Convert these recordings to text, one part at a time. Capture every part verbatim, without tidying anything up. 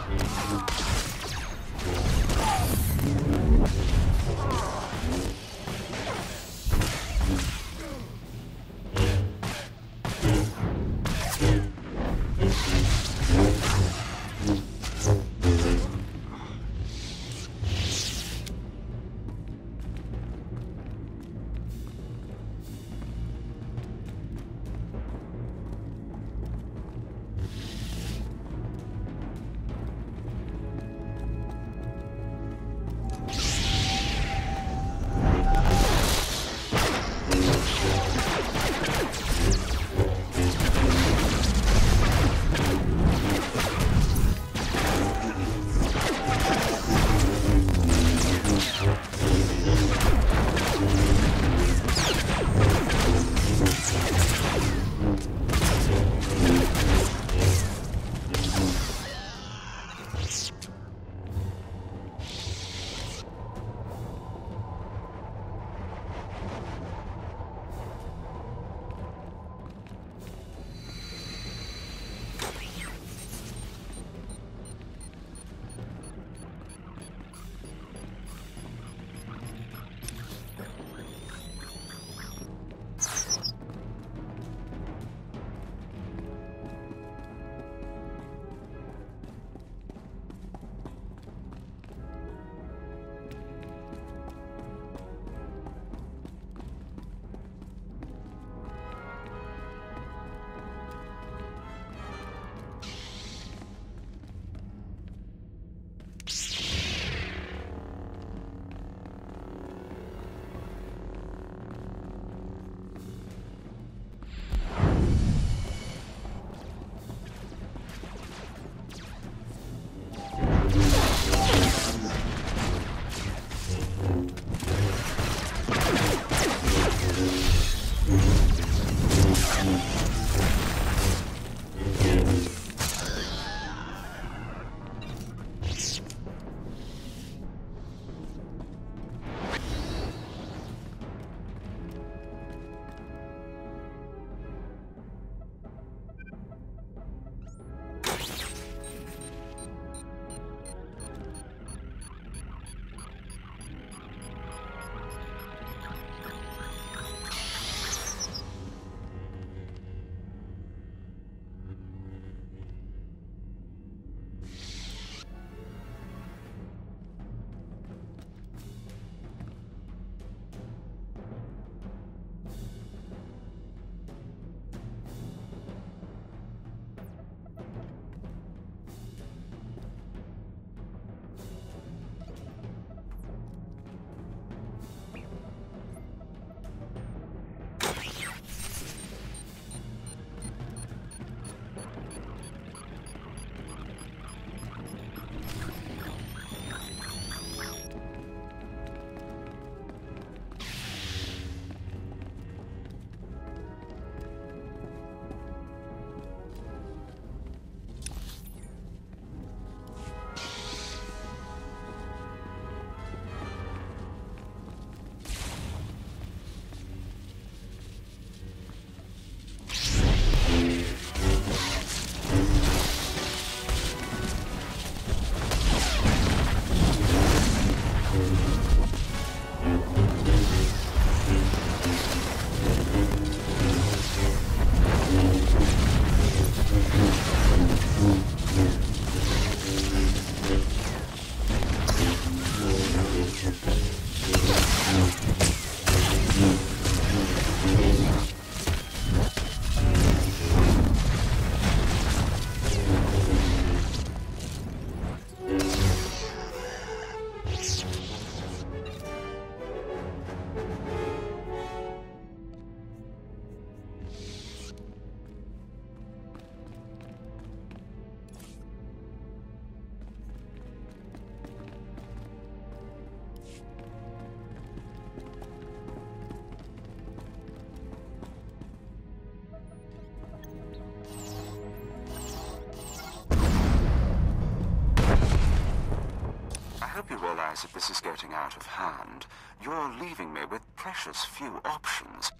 hope you realize if this is getting out of hand, you're leaving me with precious few options.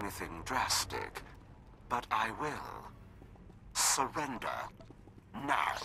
anything drastic, but I will. Surrender. Now.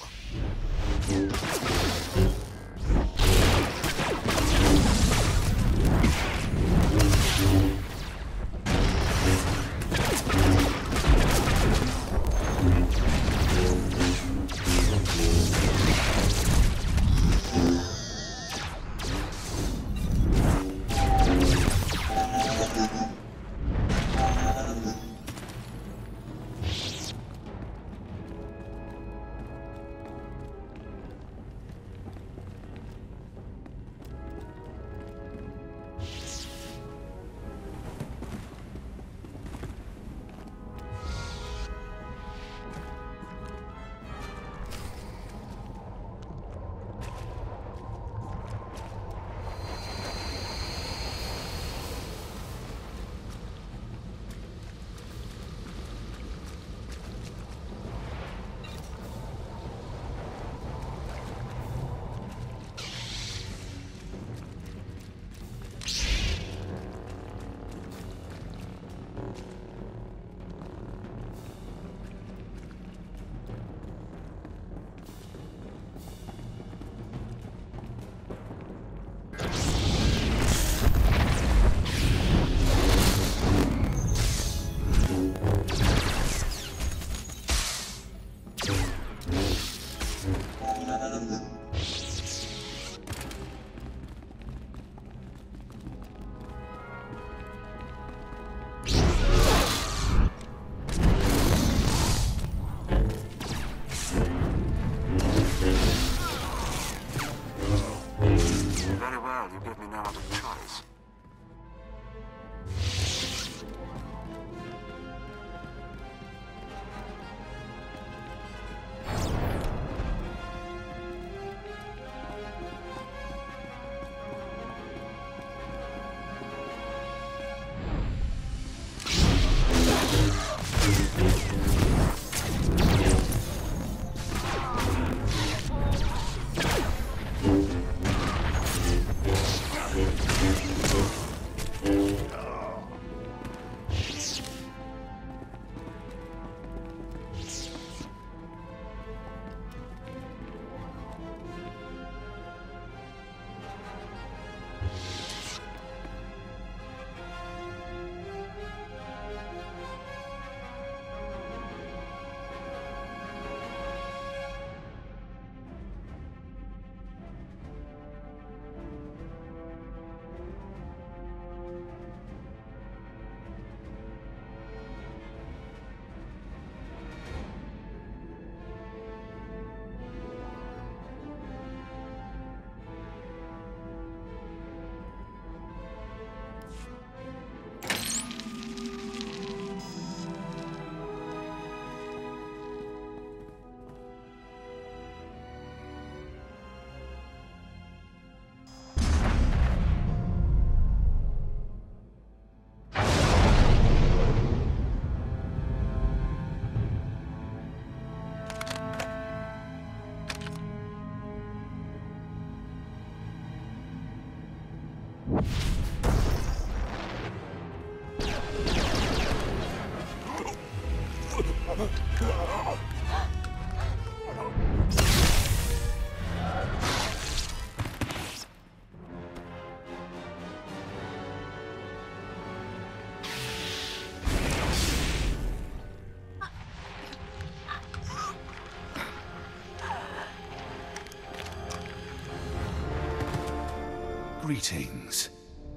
Greetings.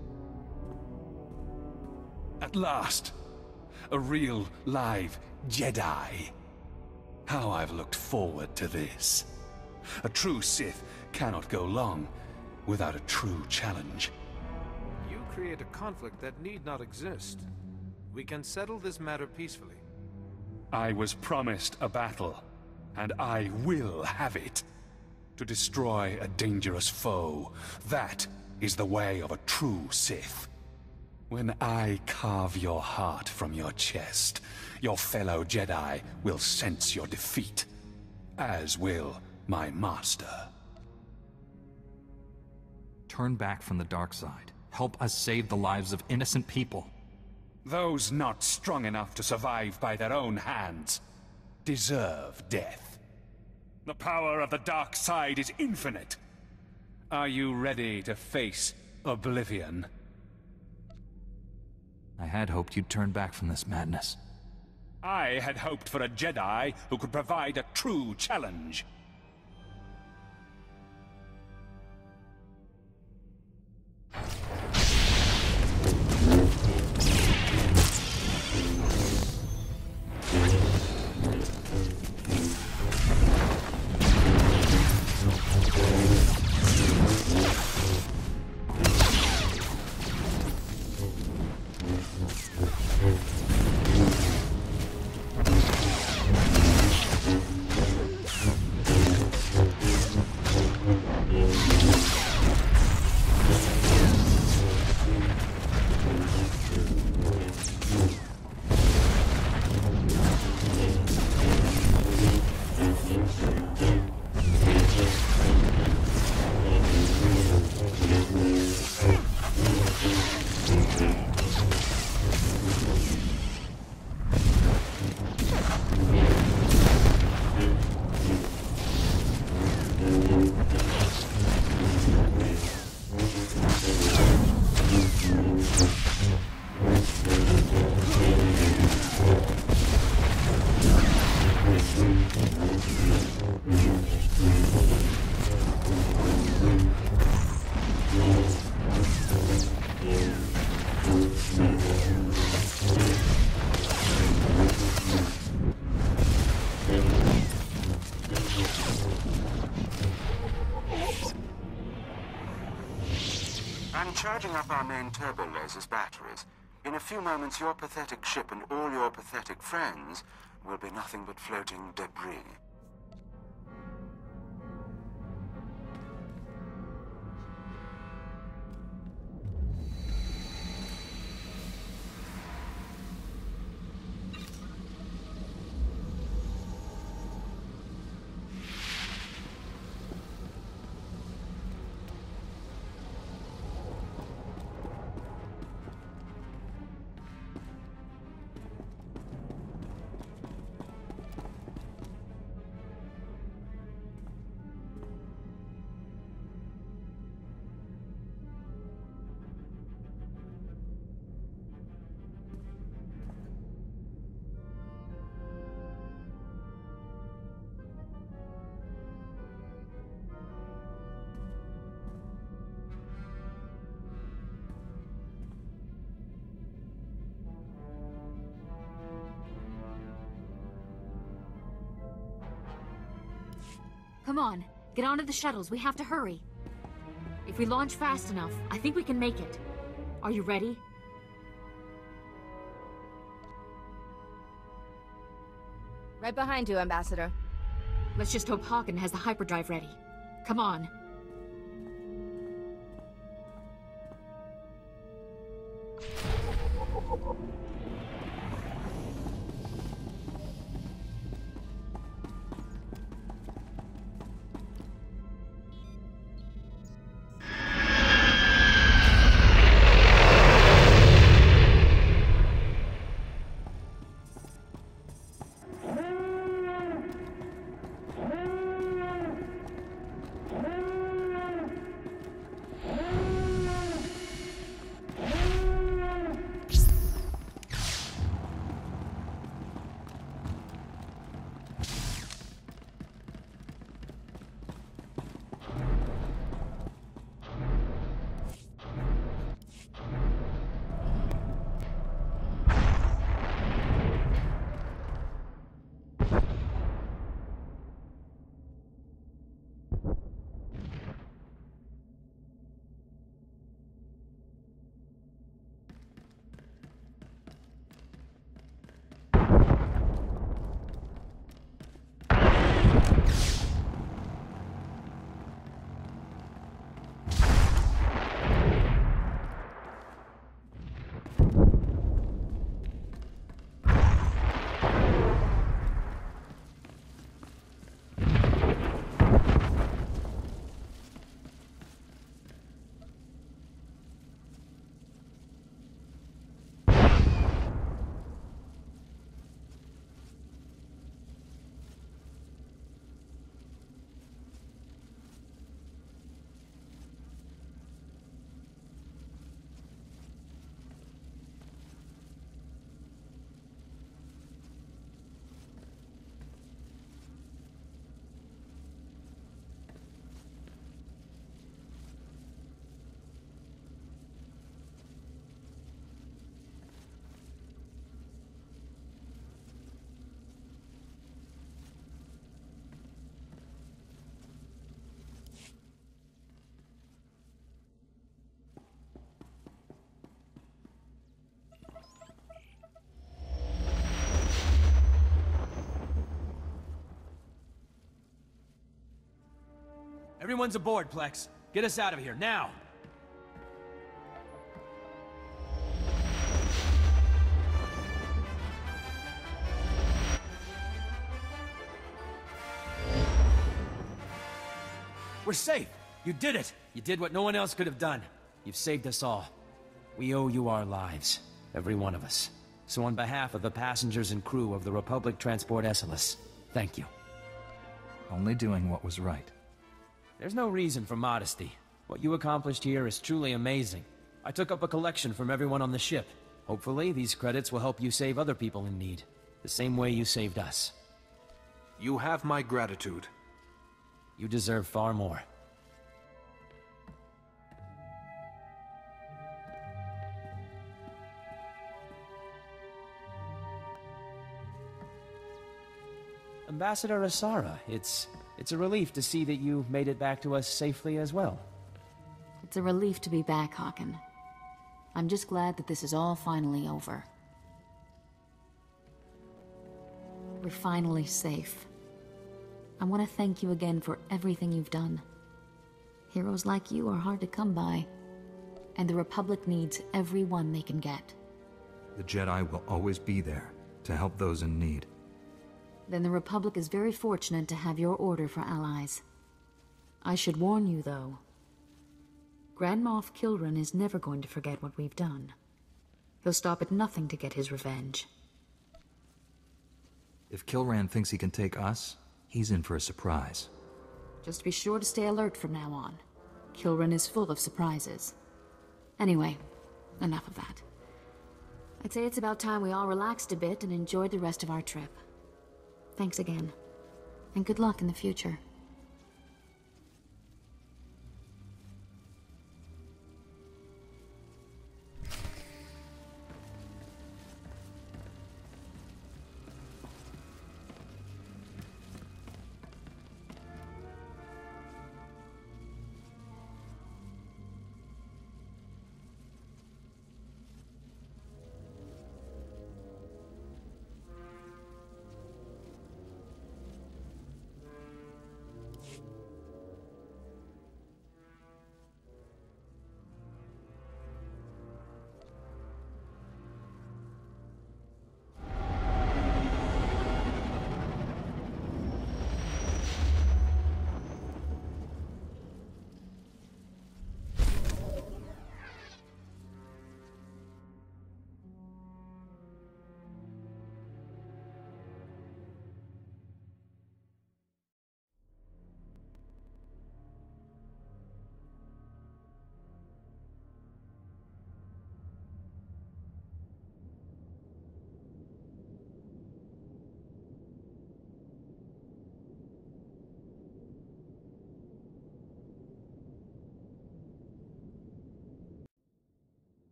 At last, a real, live Jedi. How I've looked forward to this. A true Sith cannot go long without a true challenge. You create a conflict that need not exist. We can settle this matter peacefully. I was promised a battle, and I will have it. To destroy a dangerous foe, that is the way of a true Sith. When I carve your heart from your chest, your fellow Jedi will sense your defeat, as will my master. Turn back from the dark side. Help us save the lives of innocent people. Those not strong enough to survive by their own hands deserve death. The power of the dark side is infinite. Are you ready to face oblivion? I had hoped you'd turn back from this madness. I had hoped for a Jedi who could provide a true challenge. I'm charging up our main turbo lasers batteries. In a few moments, your pathetic ship and all your pathetic friends will be nothing but floating debris. Come on, get onto the shuttles. We have to hurry. If we launch fast enough, I think we can make it. Are you ready? Right behind you, Ambassador. Let's just hope Hagen has the hyperdrive ready. Come on. Everyone's aboard, Plex. Get us out of here, now! We're safe! You did it! You did what no one else could have done. You've saved us all. We owe you our lives. Every one of us. So on behalf of the passengers and crew of the Republic Transport Esselis, thank you. Only doing what was right. There's no reason for modesty. What you accomplished here is truly amazing. I took up a collection from everyone on the ship. Hopefully, these credits will help you save other people in need, the same way you saved us. You have my gratitude. You deserve far more. Ambassador Asara, it's... it's a relief to see that you made it back to us safely as well. It's a relief to be back, Hakan. I'm just glad that this is all finally over. We're finally safe. I want to thank you again for everything you've done. Heroes like you are hard to come by, and the Republic needs every one they can get. The Jedi will always be there to help those in need. Then the Republic is very fortunate to have your order for allies. I should warn you, though. Grand Moff Kilran is never going to forget what we've done. He'll stop at nothing to get his revenge. If Kilran thinks he can take us, he's in for a surprise. Just be sure to stay alert from now on. Kilran is full of surprises. Anyway, enough of that. I'd say it's about time we all relaxed a bit and enjoyed the rest of our trip. Thanks again, and good luck in the future.